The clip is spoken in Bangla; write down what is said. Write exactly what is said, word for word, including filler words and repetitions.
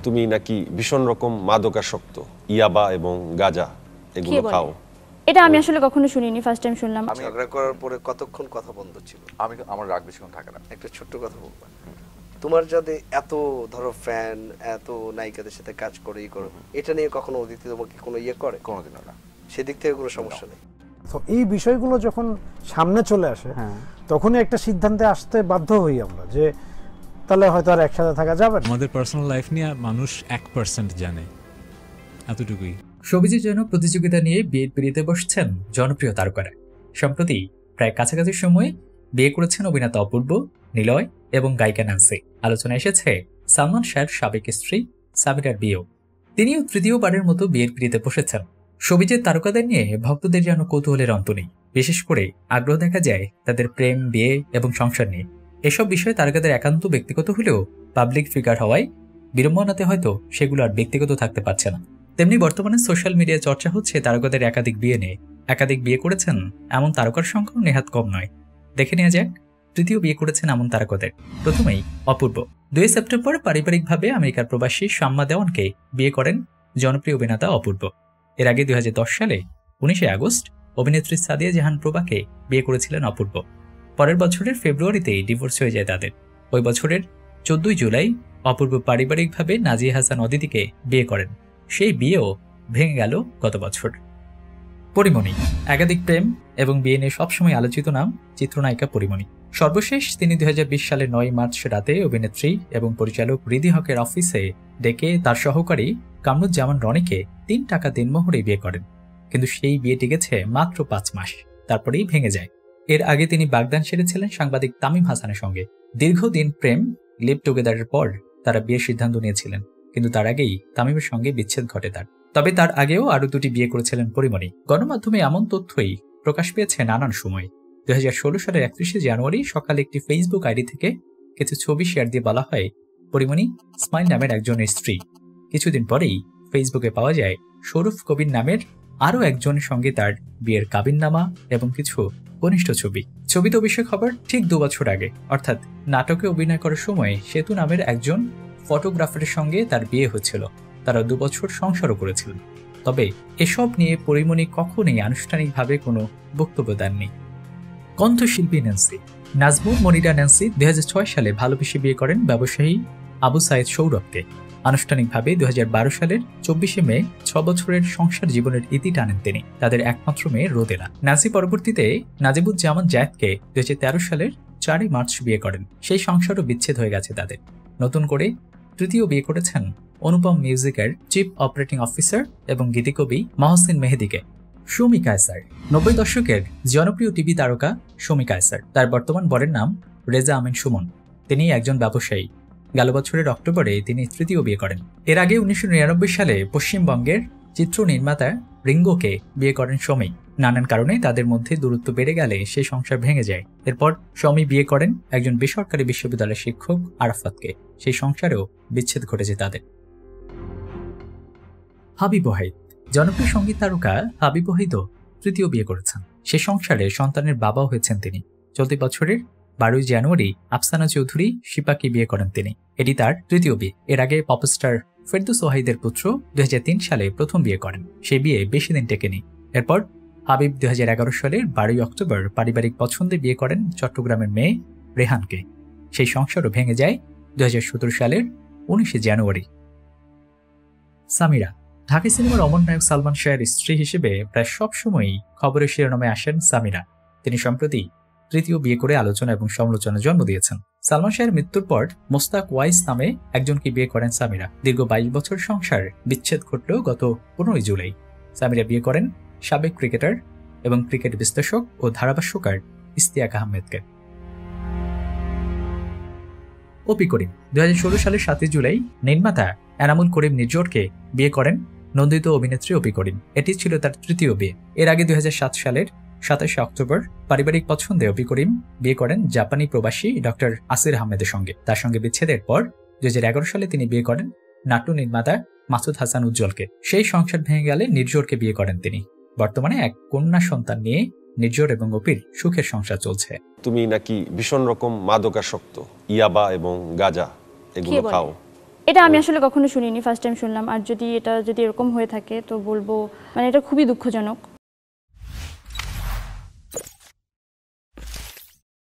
তুমি নাকি ভীষণ রকম মাদকাসক্ত, ইয়াবা এবং গাঁজা এগুলো খাও। এটা আমি আসলে কখনো শুনিনি, ফার্স্ট টাইম শুনলাম। আমি ঝগড়া করার পরে কতক্ষণ কথা বন্ধ ছিল? আমি আমার রাগ বেশিক্ষণ থাকে না। একটা ছোট্ট কথা বলবো, তোমার যাতে এত ধরো ফ্যান, এত নায়িকাদের সাথে কাজ করে ই করো, এটা নিয়ে কখনো অদিতি তোমাকে কোনো ইয়ে করে? কোনোদিনও না, সেদিক থেকে কোনো সমস্যা নেই। তো এই বিষয়গুলো যখন সামনে চলে আসে তখনই একটা সিদ্ধান্তে আসতে বাধ্য হই আমরা যে তাহলে হয়তো আর একসাথে থাকা যাবে না। আমাদের পার্সোনাল লাইফ নিয়ে মানুষ এক পার্সেন্ট জানে, এতটুকুই। সবিজের জন্য প্রতিযোগিতা নিয়ে বিয়ের পিড়িতে বসছেন জনপ্রিয় তারকারা। সম্প্রতি প্রায় কাছাকাছি সময়ে বিয়ে করেছেন অভিনেতা অপূর্ব, নিলয় এবং গায়িকা ন্যান্সি। আলোচনায় এসেছে সালমান শাহের সাবেক স্ত্রী সামিরার বিয়েও। তিনিও তৃতীয়বারের মতো বিয়ের পিড়িতে বসেছেন। সবিজের তারকাদের নিয়ে ভক্তদের যেন কৌতূহলের অন্ত নেই। বিশেষ করে আগ্রহ দেখা যায় তাদের প্রেম, বিয়ে এবং সংসার নিয়ে। এসব বিষয়ে তারকাদের একান্ত ব্যক্তিগত হলেও পাবলিক ফিগার হওয়ায় বিড়ম্বনাতে হয়তো সেগুলো আর ব্যক্তিগত থাকতে পারছে না। তেমনি বর্তমানে সোশ্যাল মিডিয়ায় চর্চা হচ্ছে তারকাদের একাধিক বিয়ে নিয়ে। একাধিক বিয়ে করেছেন এমন তারকার সংখ্যাও নেহাত কম নয়। দেখে নেওয়া যাক তৃতীয় বিয়ে করেছেন এমন তারকাদের। প্রথমেই অপূর্ব। দুই সেপ্টেম্বর পারিবারিকভাবে আমেরিকার প্রবাসী শাম্মা দেওয়ানকে বিয়ে করেন জনপ্রিয় অভিনেতা অপূর্ব। এর আগে দুই হাজার দশ সালে উনিশে আগস্ট অভিনেত্রী সাদিয়া জাহান প্রভাকে বিয়ে করেছিলেন অপূর্ব। পরের বছরের ফেব্রুয়ারিতেই ডিভোর্স হয়ে যায় তাদের। ওই বছরের চোদ্দই জুলাই অপূর্ব পারিবারিকভাবে নাজিয়া হাসান অদিতিকে বিয়ে করেন। সেই বিয়েও ভেঙে গেল গত বছর। পরিমণি। একাধিক প্রেম এবং বিয়ে নিয়ে সবসময় আলোচিত নাম চিত্রনায়িকা পরিমণি। সর্বশেষ তিনি দুই হাজার বিশ সালের নয় মার্চ রাতে অভিনেত্রী এবং পরিচালক রিদি হকের অফিসে ডেকে তার সহকারী কামরুজ্জামান রনিকে তিন টাকা দিনমোহরে বিয়ে করেন। কিন্তু সেই বিয়ে টিকেছে মাত্র পাঁচ মাস, তারপরেই ভেঙে যায়। এর আগে তিনি বাগদান সেরেছিলেন সাংবাদিক তামিম হাসানের সঙ্গে। দীর্ঘদিন প্রেম, লিভ টুগেদারের পর তারা বিয়ের সিদ্ধান্ত নিয়েছিলেন, কিন্তু তার আগেই তামিমের সঙ্গে বিচ্ছেদ ঘটে তার। তবে তার আগেও আরো দুটি বিয়ে করেছিলেন পরিমণি। গণমাধ্যমে এমন তথ্যই প্রকাশ পেয়েছে নানান সময়। দুই হাজার ষোলো সালের একত্রিশে জানুয়ারি সকালে একটি ফেসবুক আইডি থেকে কিছু ছবি শেয়ার দিয়ে বলা হয় পরিমণি স্মাইল নামের একজনের স্ত্রী। কিছুদিন পরেই ফেসবুকে পাওয়া যায় শরুফ কবির নামের আরও একজনের সঙ্গে তার বিয়ের কাবিননামা এবং কিছু ঘনিষ্ঠ ছবি। ছবিতে অভিষেক হবার ঠিক দু বছর আগে, অর্থাৎ নাটকে অভিনয় করার সময় সেতু নামের একজন ফটোগ্রাফারের সঙ্গে তার বিয়ে হচ্ছিল। তারা দু বছর সংসারও করেছিলেন। তবে এসব নিয়ে পরিমণি কখনোই আনুষ্ঠানিকভাবে কোনো বক্তব্য দেননি। কণ্ঠশিল্পী ন্যান্সি। নাজমুল মনিরা ন্যান্সি দুই হাজার ছয় সালে ভালোবেসে বিয়ে করেন ব্যবসায়ী আবু সাইদ সৌরভকে। আনুষ্ঠানিকভাবে দুই হাজার বারো সালের চব্বিশে মে ছ বছরের সংসার জীবনের ইতি টানেন তিনি। তাদের একমাত্র মেয়ে রোদেলা। ন্যান্সি পরবর্তীতে নাজিবুজ্জামান জায়েদকে দুই হাজার তেরো সালের চারই মার্চ বিয়ে করেন। সেই সংসারও বিচ্ছেদ হয়ে গেছে তাদের। নতুন করে তৃতীয় বিয়ে করেছেন অনুপম মিউজিকের চিফ অপারেটিং অফিসার এবং গীতিকবি মহসিন মেহেদিকে। শমী কায়সার। নব্বই দশকের জনপ্রিয় টিভি তারকা শমী কায়সার। তার বর্তমান বরের নাম রেজা আমিন সুমন। তিনি একজন ব্যবসায়ী। গেল বছরের অক্টোবরে তিনি তৃতীয় বিয়ে করেন। এর আগে উনিশশো নিরানব্বই সালে পশ্চিমবঙ্গের চিত্র নির্মাতা রিঙ্গোকে বিয়ে করেন শমী। নানান কারণে তাদের মধ্যে দূরত্ব বেড়ে গেলে সেই সংসার ভেঙে যায়। এরপর শমী বিয়ে করেন একজন বেসরকারি বিশ্ববিদ্যালয়ের শিক্ষক আরাফাতকে। সেই সংসারেও বিচ্ছেদ ঘটেছে তাদের। হাবিব ওয়াহিদ। জনপ্রিয় সঙ্গীত তারকা হাবিব ওয়াহিদও তৃতীয় বিয়ে করেছেন। সে সংসারে সন্তানের বাবাও হয়েছেন তিনি। চলতি বছরের বারোই জানুয়ারি আফসানা চৌধুরী শিপাকে বিয়ে করেন তিনি। এটি তার তৃতীয় বিয়ে। এর আগে পপস্টার ফেরদৌস ওয়াহিদের পুত্র দুই হাজার তিন সালে প্রথম বিয়ে করেন। সেই বিয়ে বেশি দিন টেকেনি। এরপর হাবিব দুই হাজার এগারো সালের বারোই অক্টোবর পারিবারিক পছন্দে বিয়ে করেন চট্টগ্রামের মেয়ে রেহানকে। সেই সংসারও ভেঙে যায় দুই হাজার সতেরো সালের উনিশে জানুয়ারি। সামিরা। ঢাকাই সিনেমার অমর নায়ক সালমান শাহের স্ত্রী হিসেবে প্রায় সবসময়ই খবরের শিরোনামে আসেন সামিরা। তিনি সম্প্রতি তৃতীয় বিয়ে করে আলোচনা এবং সমালোচনা জন্ম দিয়েছেন। সালমান শাহের মৃত্যুর পর মোস্তাক ওয়াইস নামে একজনকে বিয়ে করেন সামিরা। দীর্ঘ বাইশ বছর সংসার বিচ্ছেদ ঘটল গত পনেরোই জুলাই। সামিরা বিয়ে করেন সাবেক ক্রিকেটার এবং ক্রিকেট বিশ্লেষক ও ধারাভাষ্যকার ইশতিয়াক আহমেদকে। অপি করিম। দুই হাজার ষোলো সালের সাতই জুলাই নির্মাতা এনামুল করিম নির্জোরকে বিয়ে করেন নন্দিত অভিনেত্রী অপি করিম। এটি ছিল তার তৃতীয় বিয়ে। এর আগে দুই হাজার সাত সালের সাতাশে অক্টোবর পারিবারিক পছন্দে অপি করিম বিয়ে করেন জাপানি প্রবাসী ডক্টর আসির আহমেদের সঙ্গে। তার সঙ্গে বিচ্ছেদের পর দুই হাজার এগারো সালে তিনি বিয়ে করেন নাট্য নির্মাতা মাসুদ হাসান উজ্জ্বলকে। সেই সংসার ভেঙে গেলে নির্জোরকে বিয়ে করেন তিনি। বর্তমানে এক কন্যা সন্তান নিয়ে নির্জোর এবং অপির সুখের সংসার চলছে। তুমি নাকি ভীষণ রকম মাদকাসক্ত, ইয়াবা এবং গাঁজা এগুলো খাও। এটা আমি আসলে কখনো শুনিনি, ফার্স্ট টাইম শুনলাম। আর যদি এটা যদি এরকম হয়ে থাকে তো বলবো মানে এটা খুবই দুঃখজনক।